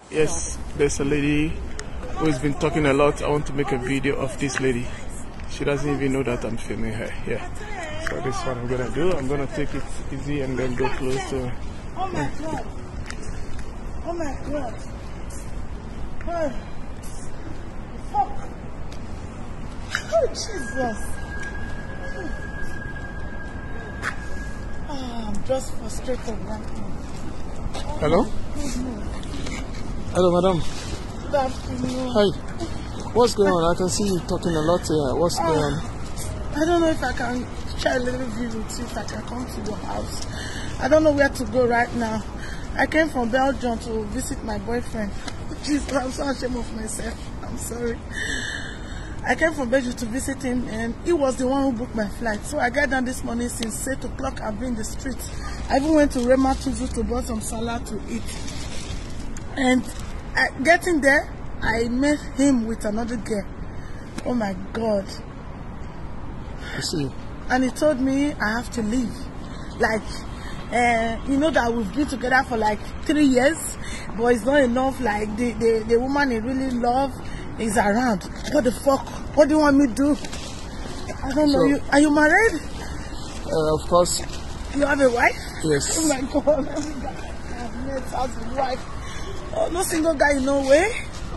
Yes, there's a lady who has been talking a lot. I want to make a video of this lady. She doesn't even know that I'm filming her. Yeah. So this is what I'm gonna do. I'm gonna take it easy and then go close to her. Oh my God. Oh my God. Oh. Fuck. Oh Jesus. Oh, I'm just frustrated right now. Hello? Hello, madam. Good afternoon. Hi. What's going on? I can see you talking a lot here. What's going on? I don't know if I can share a little view with you, if I can come to your house. I don't know where to go right now. I came from Belgium to visit my boyfriend. Jesus, I'm so ashamed of myself. I'm sorry. I came from Belgium to visit him, and he was the one who booked my flight. So I got down this morning since 8 o'clock. I've been in the streets. I even went to Rema Tuzu to buy some salad to eat. And getting there, I met him with another girl. Oh my God. I see. And he told me I have to leave. Like, you know that we've been together for like 3 years, but it's not enough. Like, the woman he really love is around. What the fuck? What do you want me to do? I don't know. Are you married? Of course. You have a wife? Yes. Oh my God. Every guy I've met has a wife. Oh, no single guy, no way?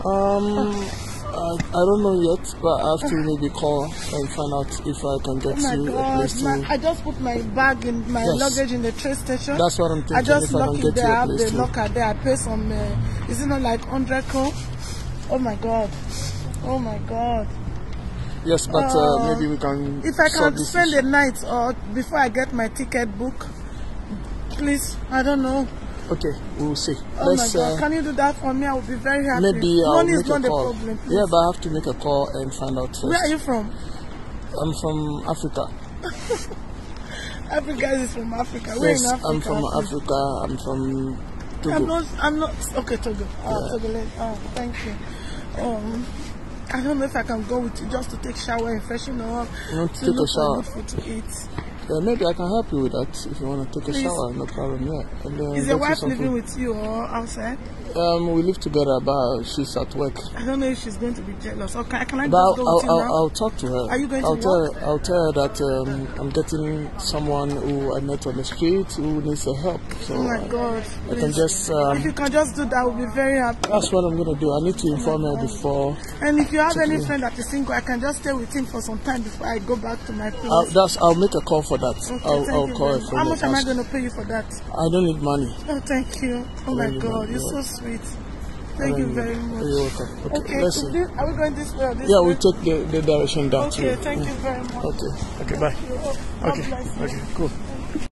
I don't know yet, but I have to maybe call and find out if I can get you a place to... I just put my bag in my luggage in the train station. That's what I'm thinking. I just if I lock can it get there. I you a have place the locker there. I pay some, is it not like 100 crore? Oh my God. Oh my God. Yes, but maybe we can... If I can spend the night or before I get my ticket book, please, I don't know. Okay, we'll see. Oh my God, can you do that for me? I will be very happy. Maybe I'll Money make is not a call. the problem, please. Yeah, but I have to make a call and find out first. Where are you from? I'm from Africa. Every guy is from Africa. Where in Africa? I'm from Africa. I'm from Togo. I'm not. Okay, Togo. Togo. Oh, thank you. I don't know if I can go with you just to take shower and freshen up. You want to take a shower? Good food to eat. Yeah, maybe I can help you with that if you want to take a shower. No problem. Yeah. And, is your wife living with you or outside? We live together, but she's at work. I don't know if she's going to be jealous. Or can I just go with you now? I'll talk to her. Are you going I'll to work? I'll tell her that I'm getting someone who I met on the street who needs help. So oh my God! I can just. If you can just do that, I will be very happy. That's what I'm gonna do. I need to inform her before. And if you have any friend that is single, I can just stay with him for some time before I go back to my place. I'll make a call for that. Okay, I'll call her for how much am I going to pay you for that? I don't need money. Oh, thank you. Oh my God, you're so sweet. Thank you very much. You're welcome. Okay, are we going this way or this way? Yeah, we'll take the direction down. Okay, thank you very much. Okay, bye. Okay, cool.